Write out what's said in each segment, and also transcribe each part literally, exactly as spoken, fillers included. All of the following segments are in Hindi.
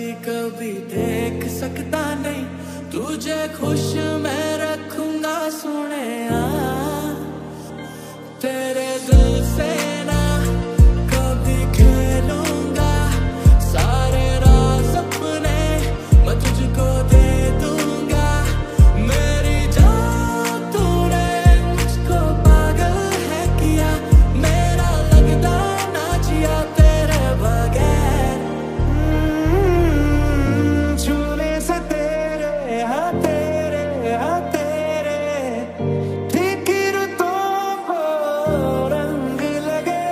उदासी कभी देख सकता नहीं, तुझे खुश मैं रखूंगा सोने तेरे दिल से ना कभी खेलूंगा, सारे राज अपने मैं तुझको दे दूंगा। मेरी जान तूने मुझको पागल है किया, मेरा लगता ना जिया तेरे बगैर। छूने से तेरे हाँ तेरे हाँ तेरे ठीक रुतों को रंग लगे,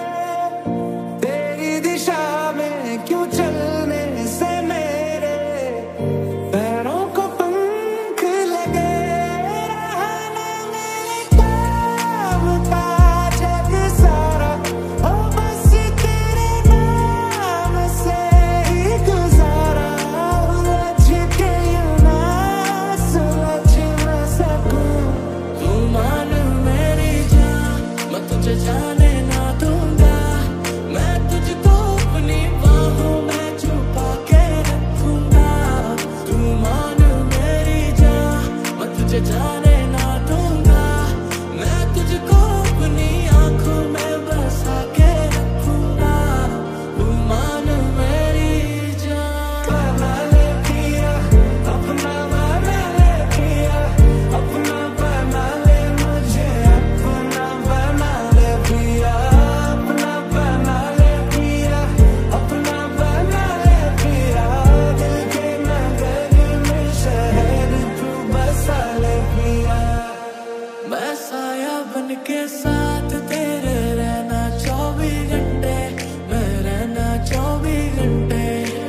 तेरी दिशा में क्यों चलने से मेरे पैरों को पंख लगे। रहना मेरे काम का जग सारा हो बस तेरे नाम से ही गुजारा, उलझ के यूं ना सुलझ न सकूं। तू मान मेरी जान मैं तुझे जाने ना दूंगा, मैं तुझको अपनी बाहों में छुपा के रखूंगा। तू मान मेरी जान मैं तुझे जाने ना दूंगा, मैं तुझको अपनी आंखों में बसा के रखूंगा। तू मान मेरी जान। बना ले पिया अपना, बना ले पिया अपना, बना ले मुझे अपना, बना ले पिया अपना, बना ले पिया अपना, बना ले पिया। दिल के नगर में शहर तू बसा ले पिया। मैं साया बन के साथ तेरे रहना चौबीस घंटे, मैं रहना चौबीस घंटे।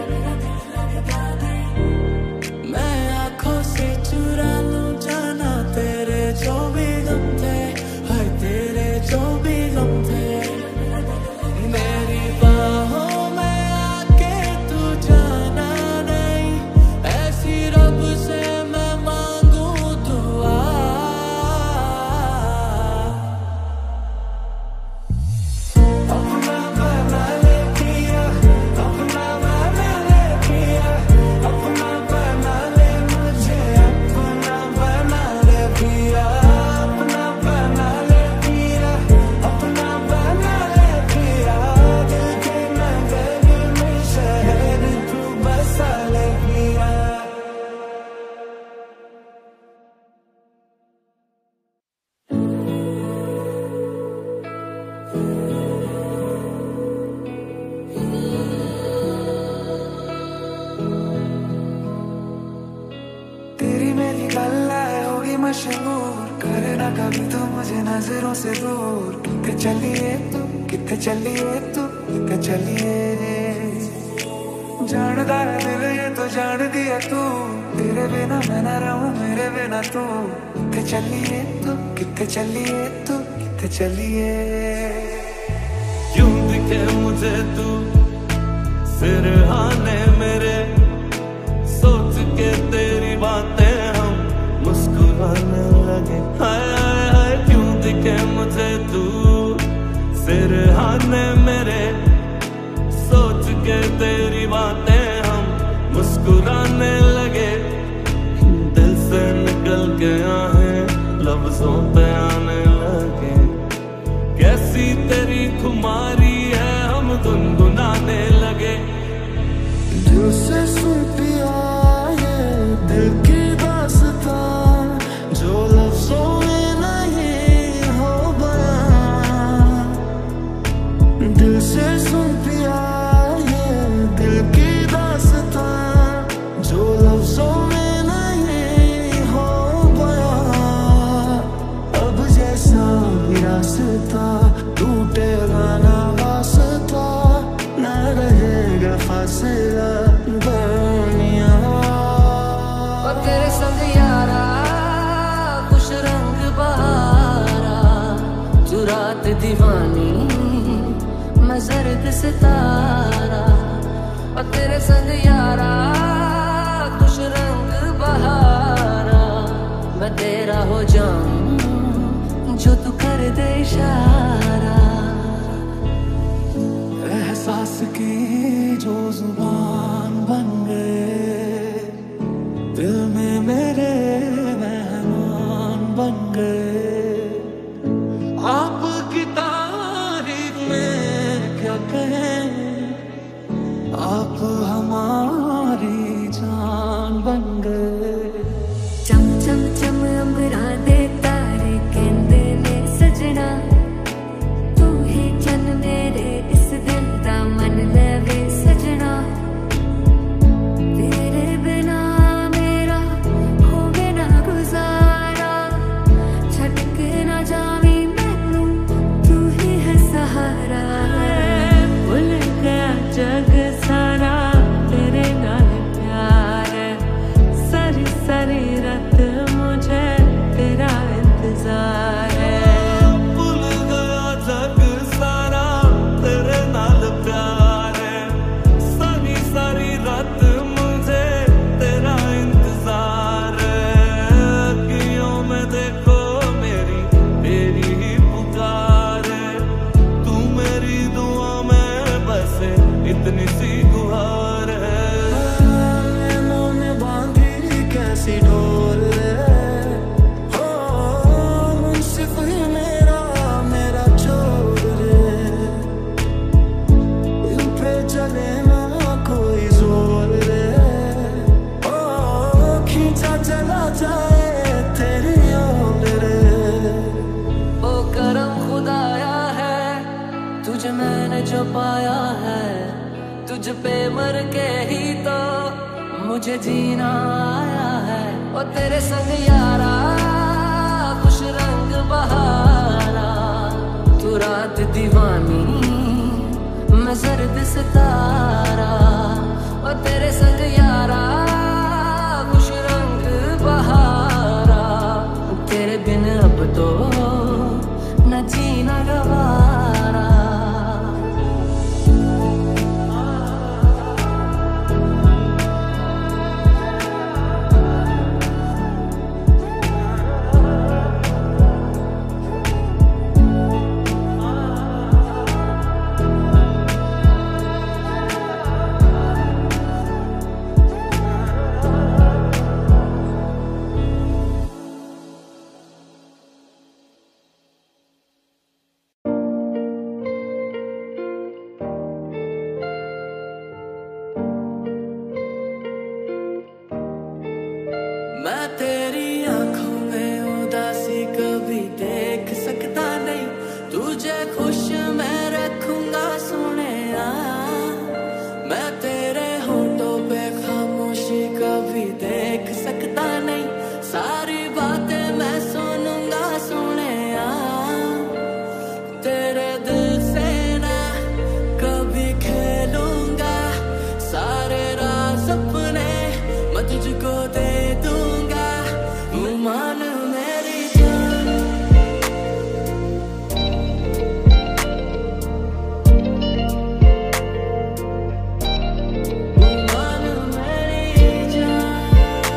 मैं आंखों से चुरा लूं जाना तेरे जो भी गम थे, हाय तेरे जो भी गम थे। मेरी बाहों में आके तू जाना नहीं, ऐसी रब से मैं मांगू दुआ। अपना बना ले पिया अपना, बना ले पिया अपना, बना ले मुझे अपना, बना ले पिया अपना, बना ले पिया अपना, बना ले पिया। दिल के नगर में शहर तू बसा ले पिया। तेरी मेरी गल्ला होगी मशहूर, करे ना कभी तो मुझे नजरों से दूर। कितने चलिए तू कितने चलिए तू कितने चलिए, जानदा है दिल ये तो जान दिया तू, तेरे बिना मैं ना रहूं मेरे बिना तू। कितने चलिए तू कितने चलिए तू कितने चलिए। क्यों दिखे मुझे तू सिरहाने मेरे, सोच के तेरी बातें हम मुस्कुराने लगे। हाय हाय हाय क्यों दिखे मुझे तू सिरहाने मेरे, सोच के तेरी बातें हम मुस्कुराने लगे। दिल से निकल के आहें लफ्जों पे आने लगे, कैसी तेरी खुमारी है हम गुनगुनाने लगे। दिल से सुन पिया ये दिल की दास्तां, जो लफ्जों में नहीं हो बयां। दिल से सुन पिया ये दिल की दास्तां, जो लफ्जों में नहीं हो बयां। अब जैसा भी रास्ता टूटेगा ना वास्ता, ना रहेगा फासला दरमियां। और तेरे संग यारा कुछ रंग बहारा, तू रात दीवानी मैं जर्द सितारा। और तेरे संग यारा कुछ रंग बहारा, मैं तेरा हो जाऊं जो तू कर दे इशारा। एहसास की जो जुबान बन खुदाया है, तुझे मैंने जो पाया है, तुझ पे मर के ही तो मुझे जीना आया है। और तेरे संग यारा खुश रंग बहारा, तू रात दीवानी मैं सर्द सितारा। और तेरे संग यारा खुश रंग बहारा, तेरे बिन अब तो न जीना गवारा। मैं तेरी आंखों में उदासी कभी देख सकता नहीं, तुझे खुश मैं रखूंगा सोनिया। मैं तेरे होठों पे खामोशी कभी देख सकता नहीं, सारी बातें मैं सुनूंगा सोनिया। तेरे दिल से ना कभी खेलूंगा, सारे राज अपने मैं तुझको दे दूंगा। मान मेरी जान, मान मेरी जान,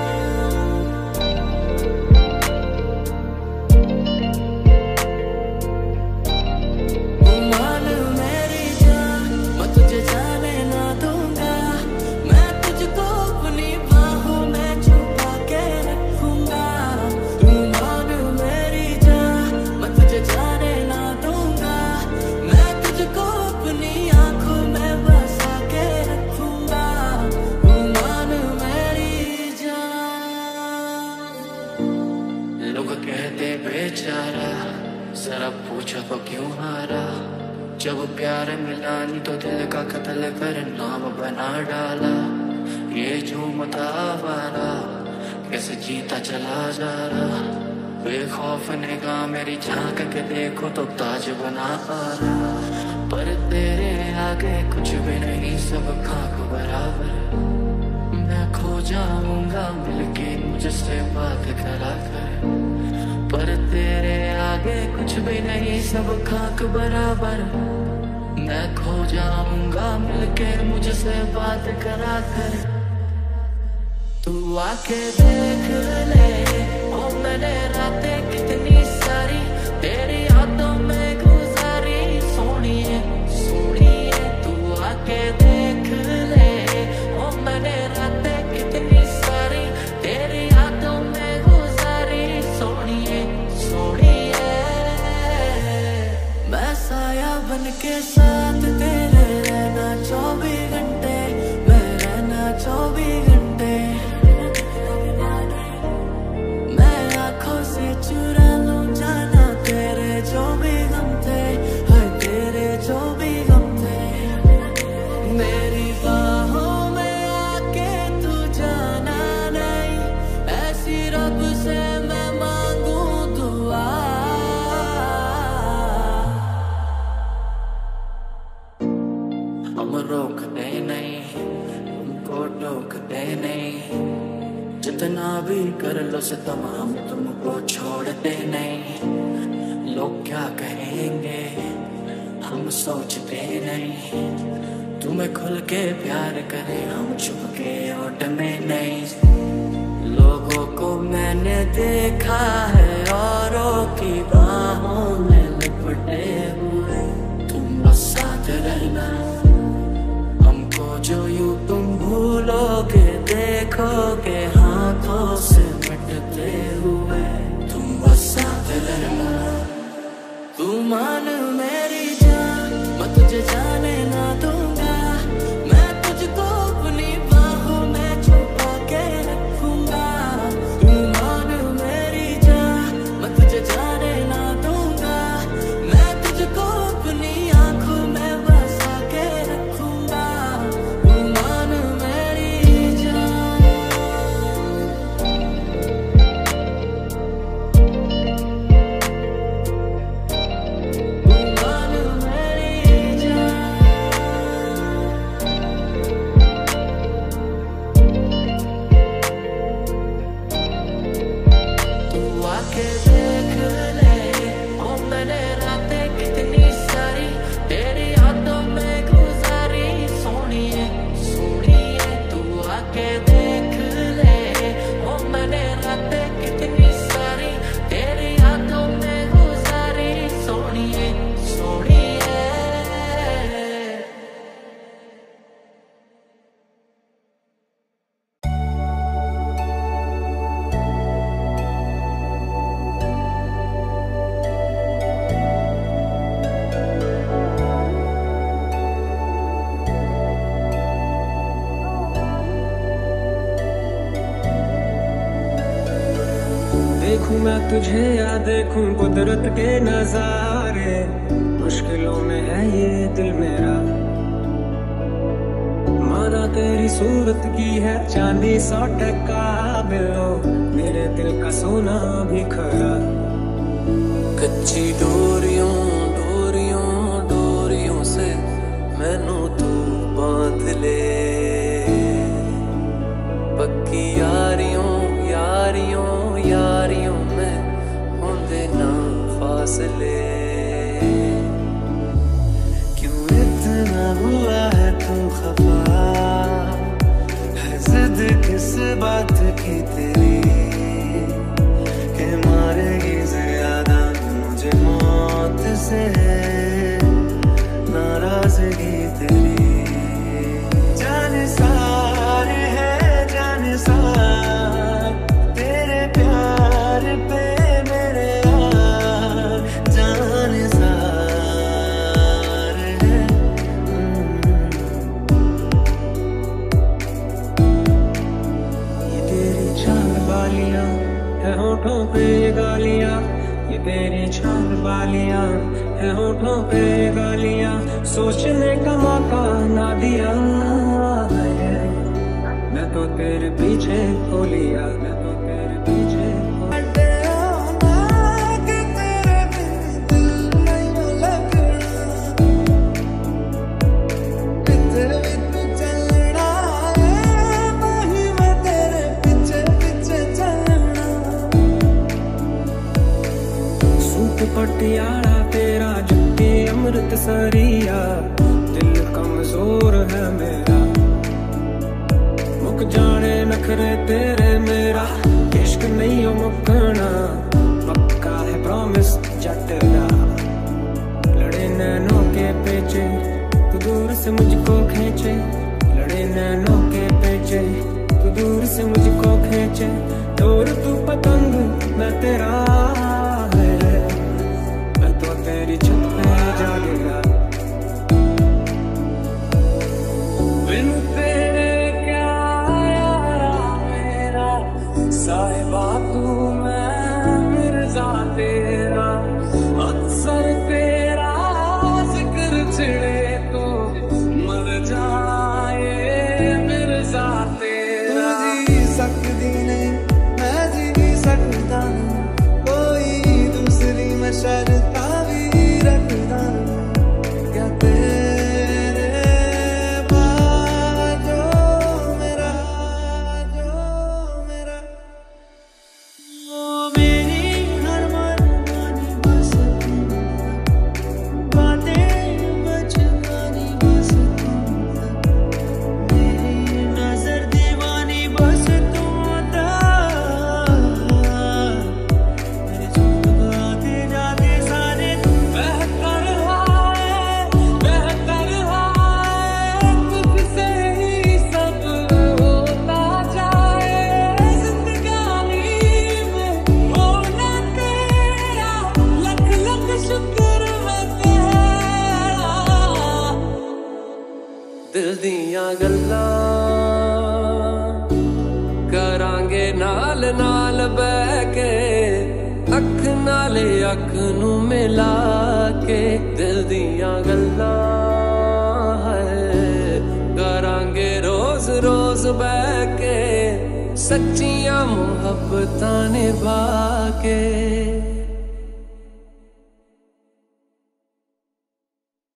मान मेरी जान। मैं तुझे जाने ना दूंगा, मैं तुझको अपनी बाहों में छुपा के रखूंगा। तू मान मेरी जान, मैं तुझे जाने ना दूंगा, मैं तुझको अपनी आंखों में बसा के रखूंगा। तू मान मेरी जान। लोग कहते बेचारा, जरा पूछो तो क्यों हारा। जब प्यार मिला नहीं तो दिल का कत्ल कर नाम बना डाला। ये झूमता आवारा कैसे जीता चला जा रहा, बेखौफ निगाह मेरी झांक के देखो तो ताज बना आ रहा। पर तेरे आगे कुछ भी नहीं, सब खाक बराबर। मैं खो जाऊंगा मिलके मुझसे बात करा कर, पर तेरे आगे कुछ भी नहीं, सब खाक बराबर। मैं खो जाऊंगा मिलके मुझसे बात करा कर। तू आके देख ले ओ मैंने रातें कितनी सारी तेरी यादों में गुजारी। सोनिए सोनिए तू आके देख ले ओ मैंने रातें कितनी सारी तेरी यादों में गुजारी। सोनिए सोनिए मैं साया बन के साथ तेरे रहना चौबीस घंटे, मैं रहना चौबीस घंटे। मैं आंखों से चुरा लूं जाना तेरे जो भी गम थे, हाय तेरे जो भी गम थे। मेरी बाहों में आके तू जाना नहीं, ऐसी रब से मैं मांगू दुआ। हम रोकते नहीं, हमको टोकते नहीं, जितना भी कर लो सितम हम तुमको छोड़ते नहीं। लोग क्या कहेंगे हम सोचते नहीं, तुम्हें खुल के प्यार करें हम छुप के ओटने नहीं। लोगों को मैंने देखा है औरों की बाहों में लिपटे हुए, तुम बस साथ रहना हमको जो यूं तुम भूलोगे देखोगे हाथों से मिटते हुए। तुम बस साथ रहना, तू मान मेरी जान, मैं तुझे जाने ना दूंगा, मैं तुझको अपनी बाहों में छुपा के रखूंगा। तू मान मेरी जान, मैं तुझे जाने ना दूंगा, मैं नी सोनी है। देखूं मैं तुझे या देखूं कुदरत के नजारे, मुश्किलों में है ये दिल मेरा। माना तेरी सूरत की है चांदी सौ टका बिलो, मेरे दिल का सोना भी खरा। कच्ची डोरियों डोरियों डोरियों से मैनू तू बांध ले, पक्की यारियों यारियों यारियों में होंदे ना फासले। क्यों इतना हुआ है तू खफा, है जिद किस बात की तेरी, के मारेगी ज्यादा मुझे मौत से नाराजगी तेरी। जाने सारे है जाने सार तेरे प्यार पे मेरे यार, जाने सार है। ये तेरी चांद बालियां है होठों पे गालियां, ये तेरी चांद बालियां है होठों पे गालियां, सोचने का मौका ना दिया है। मैं तो तेरे पीछे हो लिया, मैं तो तेरे पीछे हो पटियाला तेरा जुत्ती अमृत सरिया, दिल कमजोर है मेरा। मुक जाने नखरे तेरे मेरा, इश्क नहीं हो मुकना, पक्का है प्रॉमिस जट का। लड़े नैनों के पेचे तू दूर से मुझको खींचे, लड़े नैनों के पेचे तू दूर से मुझको खींचे। दूर तू पतंग मैं तेरा तेरी छत पे जा गिरा। बिन तेरे क्या यारा मेरा, साहिबा तू मैं मिर्जा तेरा। अक्सर तेरा जिक्र छिड़े तो मर जाए मिर्जा तेरा। तू जी सकती नहीं मैं जी सकता, कोई दूसरी मैं शर्ता रखता। क्या तेरे बाद जो मेरा जो मेरा, वो मेरी हर मनमानी बस तुम, बातें बचकानी बस तुम, मेरी नजर दीवानी बस तुम था। मेरे चुप आते जाते सारे दिल दियां गल्लां करांगे नाल नाल बैठ के, अख नाले अख नू मिला के। दिल दियां गल्लां है करांगे रोज रोज बैठ के, सच्चियां मुहब्बतां निभा के।